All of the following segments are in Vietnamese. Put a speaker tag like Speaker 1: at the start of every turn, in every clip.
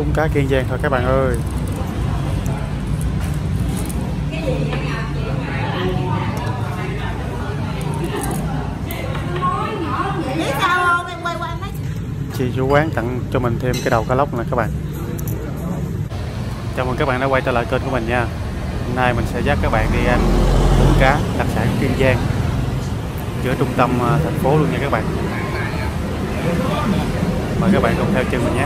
Speaker 1: bún cá Kiên Giang thôi các bạn ơi. Chị chủ quán tặng cho mình thêm cái đầu cá lóc nè các bạn. Chào mừng các bạn đã quay trở lại kênh của mình nha. Hôm nay mình sẽ dắt các bạn đi ăn bún cá đặc sản Kiên Giang giữa trung tâm thành phố luôn nha các bạn. Mời các bạn cùng theo chân mình nhé.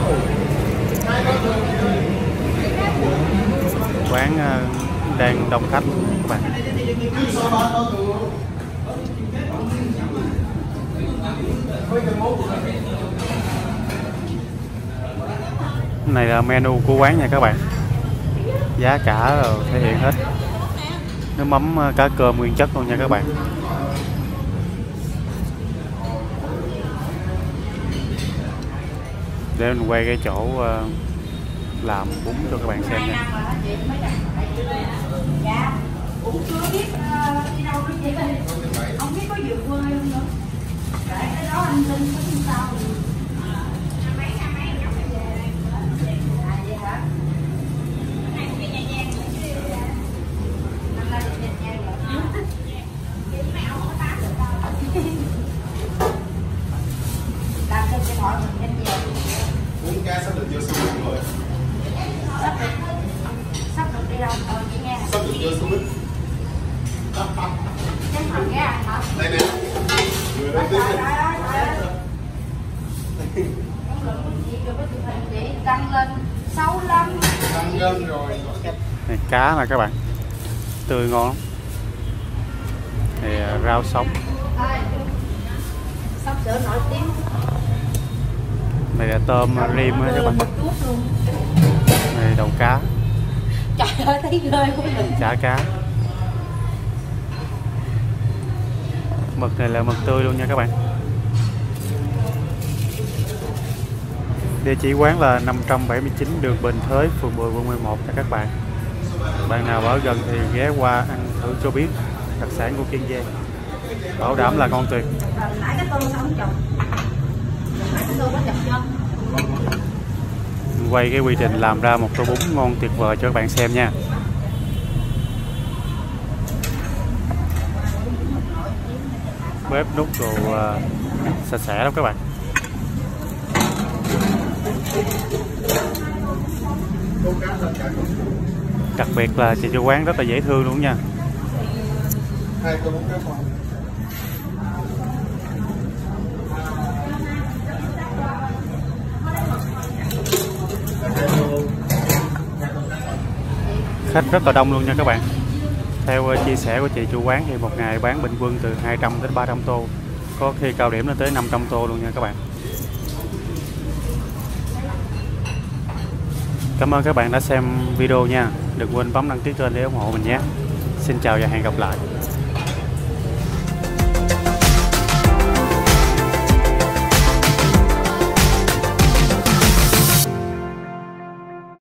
Speaker 1: Quán đang đông khách các bạn. Này là menu của quán nha các bạn. Giá cả rồi thể hiện hết. Nước mắm cá cơm nguyên chất luôn nha các bạn. Để mình quay cái chỗ làm bún cho các bạn xem nha.
Speaker 2: Không biết có vượt quê không nữa. Tại cái đó anh Linh có tin sao.
Speaker 3: Bún cá sắp được vô xe buýt rồi.
Speaker 2: Sắp được đi đâu? Chị nghe.
Speaker 3: Sắp được vô xe buýt.
Speaker 2: Cái thằng cái ăn hả?
Speaker 3: Đây nè. Vừa đến tiếp.
Speaker 2: Chị đăng lên 65.
Speaker 3: Tăng lên rồi.
Speaker 1: Này cá nè các bạn. Tươi ngon lắm. Này rau sống.
Speaker 2: Sắp sửa nổi tiếng.
Speaker 1: Này là tôm rim á các bạn. Này đầu cá.
Speaker 2: Trời ơi thấy ghê quá mình.
Speaker 1: Chả cá. Mực này là mực tươi luôn nha các bạn. Địa chỉ quán là 579 đường Bình Thới, phường 10, quận 11 nha các bạn. Bạn nào ở gần thì ghé qua ăn thử cho biết đặc sản của Kiên Giang. Bảo đảm là ngon tuyệt.
Speaker 2: Nãy cái tô sao không chồng? Nãy cái tô có chập chân.
Speaker 1: Quay cái quy trình làm ra một tô bún ngon tuyệt vời cho các bạn xem nha. Bếp nút đồ sạch sẽ lắm các bạn. Đặc biệt là chị chủ quán rất là dễ thương luôn nha.
Speaker 3: Hai tô bún cá khoai.
Speaker 1: Khách rất là đông luôn nha các bạn. Theo chia sẻ của chị chủ quán thì một ngày bán bình quân từ 200 đến 300 tô. Có khi cao điểm lên tới 500 tô luôn nha các bạn. Cảm ơn các bạn đã xem video nha. Đừng quên bấm đăng ký kênh để ủng hộ mình nhé. Xin chào và hẹn gặp lại.